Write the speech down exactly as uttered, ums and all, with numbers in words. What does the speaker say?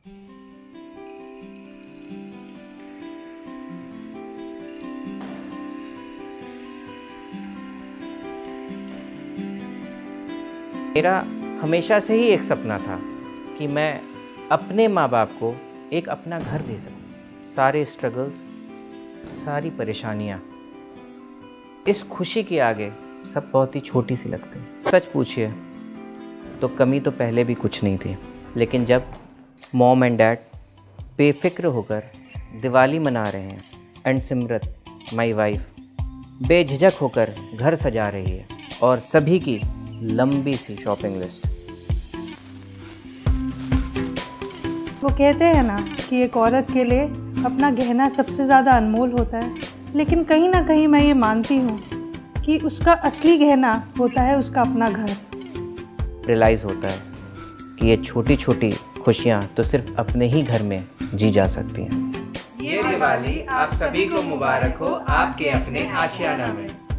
मेरा हमेशा से ही एक सपना था कि मैं अपने माँ बाप को एक अपना घर दे सकूं। सारे स्ट्रगल्स, सारी परेशानियाँ इस खुशी के आगे सब बहुत ही छोटी सी लगती हैं। सच पूछिए तो कमी तो पहले भी कुछ नहीं थी, लेकिन जब मॉम एंड डैड बेफिक्र होकर दिवाली मना रहे हैं एंड सिमरत माई वाइफ बेझिझक होकर घर सजा रही है और सभी की लंबी सी शॉपिंग लिस्ट। वो कहते हैं ना कि एक औरत के लिए अपना गहना सबसे ज़्यादा अनमोल होता है, लेकिन कहीं ना कहीं मैं ये मानती हूँ कि उसका असली गहना होता है उसका अपना घर। रियलाइज़ होता है कि ये छोटी छोटी खुशियाँ तो सिर्फ अपने ही घर में जी जा सकती हैं। ये दिवाली आप सभी को मुबारक हो आपके अपने आशियाना में।